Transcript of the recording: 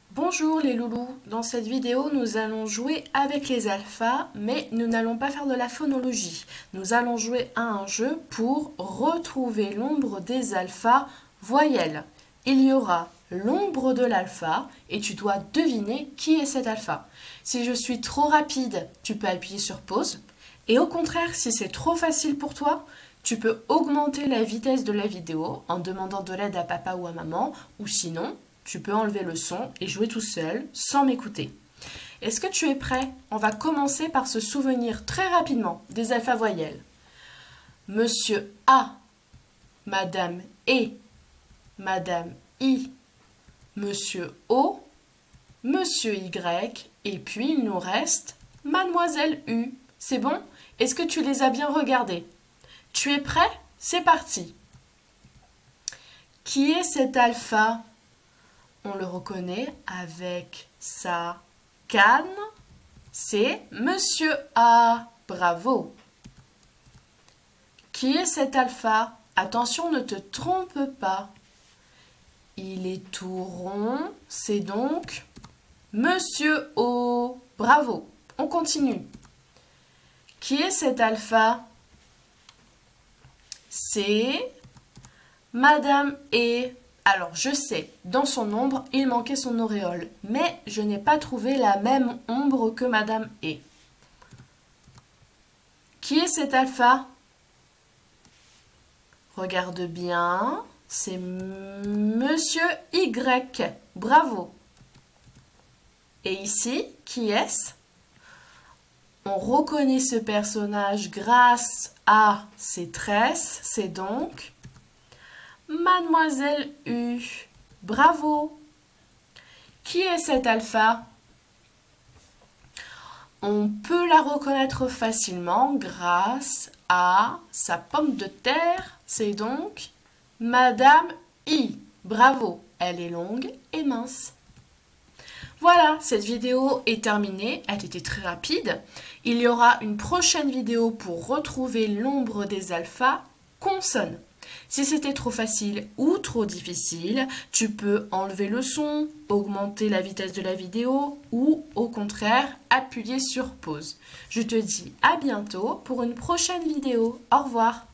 Bonjour les loulous, dans cette vidéo nous allons jouer avec les alphas mais nous n'allons pas faire de la phonologie. Nous allons jouer à un jeu pour retrouver l'ombre des alphas voyelles. Il y aura l'ombre de l'alpha et tu dois deviner qui est cet alpha. Si je suis trop rapide, tu peux appuyer sur pause et au contraire si c'est trop facile pour toi, tu peux augmenter la vitesse de la vidéo en demandant de l'aide à papa ou à maman ou sinon tu peux enlever le son et jouer tout seul, sans m'écouter. Est-ce que tu es prêt? On va commencer par se souvenir très rapidement des alpha voyelles. Monsieur A, Madame E, Madame I, Monsieur O, Monsieur Y, et puis il nous reste Mademoiselle U. C'est bon? Est-ce que tu les as bien regardés? Tu es prêt? C'est parti. Qui est cet alpha? On le reconnaît avec sa canne. C'est Monsieur A. Bravo. Qui est cet alpha? Attention, ne te trompe pas. Il est tout rond. C'est donc Monsieur O. Bravo. On continue. Qui est cet alpha? C'est Madame E. Alors, je sais, dans son ombre, il manquait son auréole, mais je n'ai pas trouvé la même ombre que Madame E. Qui est cet alpha? Regarde bien, c'est Monsieur Y. Bravo. Et ici, qui est-ce? On reconnaît ce personnage grâce à ses tresses, c'est donc Mademoiselle U. Bravo. Qui est cet alpha? On peut la reconnaître facilement grâce à sa pomme de terre. C'est donc Madame I. Bravo. Elle est longue et mince. Voilà, cette vidéo est terminée. Elle était très rapide. Il y aura une prochaine vidéo pour retrouver l'ombre des alphas consonnes. Si c'était trop facile ou trop difficile, tu peux enlever le son, augmenter la vitesse de la vidéo ou au contraire appuyer sur pause. Je te dis à bientôt pour une prochaine vidéo. Au revoir.